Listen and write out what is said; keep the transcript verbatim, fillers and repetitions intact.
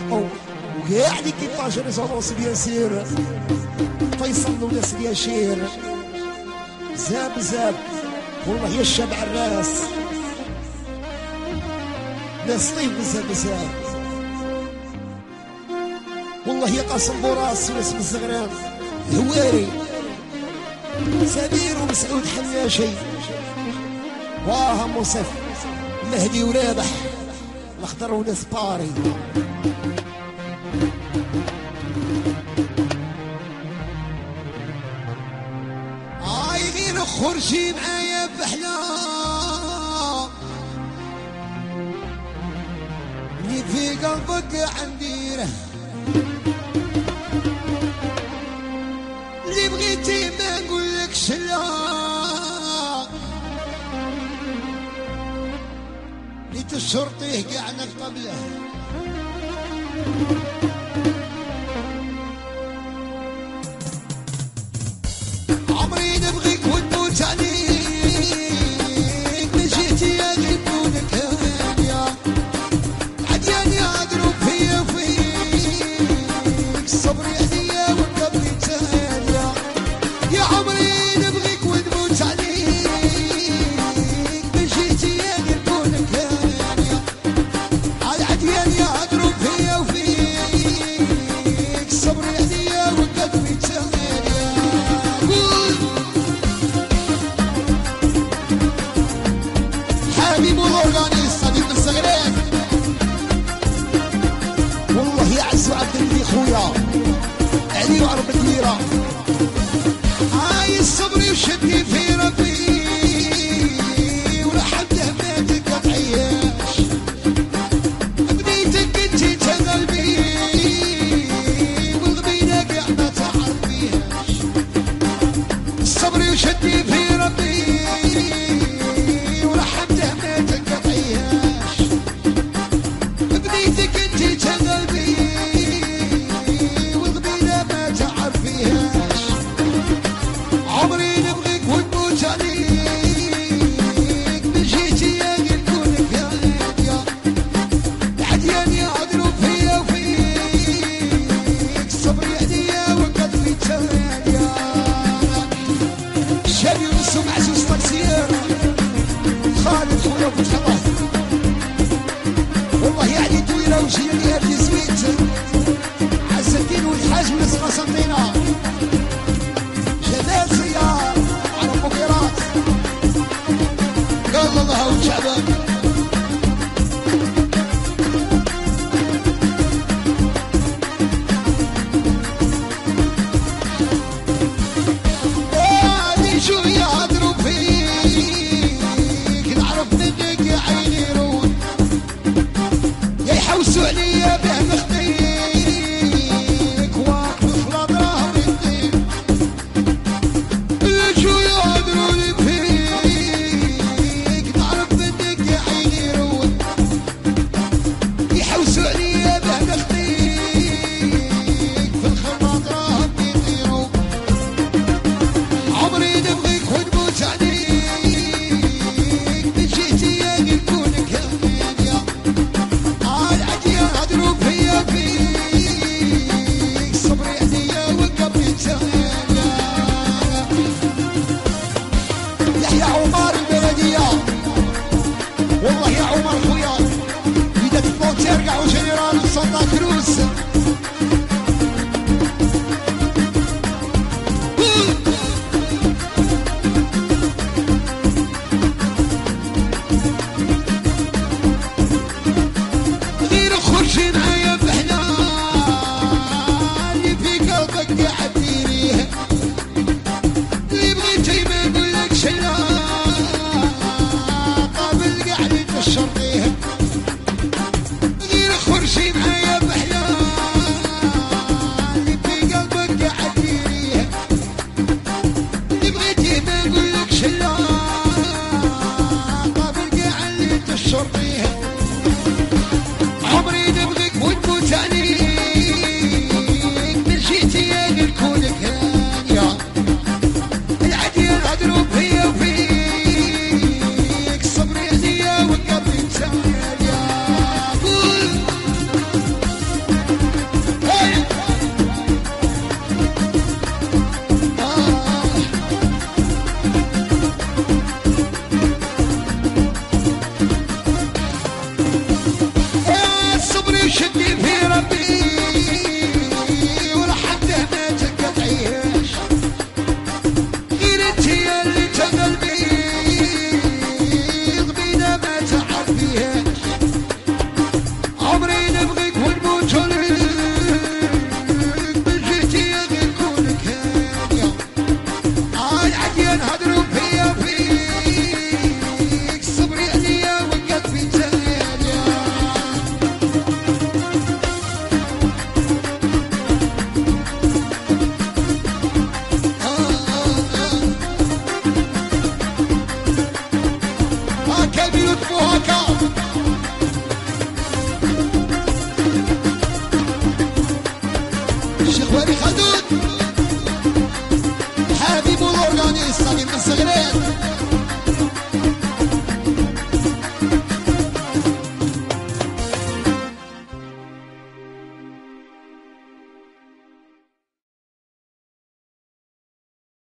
حقه وكاع لي كيباج ريزونونس بيان سير فيصل وناس الياشير بزاف بزاف والله يا الشاب عراس ناس طيب بزاف بزاف والله يا قاسم بوراس وناس من الزغران هواري سمير ومسعود حياشي واه مصف مهدي ورابح الاخضر وناس باري عايغين خرجي معايا بحلام اللي في قلبك عنديره اللي بغيتي ما نقولكش لا اللي تشرطيه كاع نقبله عمري نبغيك ونموت عليك من جيتي يا غنونك هانية عدياني عذروا فيا وفيك الصبر عليا والقبل تانية يا عمري نبغيك ونموت عليك من جيتي يا غنونك هانية عدياني عذروا فيا وفيك الصبر عليا والقبل تانية حبيب الأورغاني صديق الصغيرين والله يعز عبد اللي خويا علي وعرب كبيرة هاي الصبر وشدني في ربي ولحد ما تقطعياش بنيتك انتي تغلبي والغبينة كاع ما تعرفيهاش الصبر وشدني في ربي والله يعني دويرة وجيري هادي زويت عز الدين والحاج ناس قسنطينة جمال سيار عرب بكيرات قال الله وشعبك وادي شو يهضروا فيك نعرف منك يا عيني رون يحوسوا عليا به مخديك واقف خلا دراهم يديك شو يهضروا لي فيك نعرف منك يا عيني رون يحوسوا عليا به مخديك في الخلا دراهم يديروا عمري نبغيك ونموت عليك من جيتي يا نكونك هانية العديان هدروا فيا فيك صبري عليا وقبلي تانية يحيى عمر البلدية والله يا عمر خويا إذا تبغوا ترجعوا جنرال سانتا كروز غير خرجي معايا بحلال اللي في قلبك قاعد ديريه اللي بغيتي ما نقولكش لا قابل قاعد تشرطيه غير خرجي معايا بحلال اللي في قلبك قاعد ديريه اللي بغيتي ما نقولكش لا قابل قاعد تشرطيه عمري نبغيك ونموت عليك من جيتي يا نكونك هانية العديان هدروا فيا وفيك صبري عليا وقبلي تانية صغيرين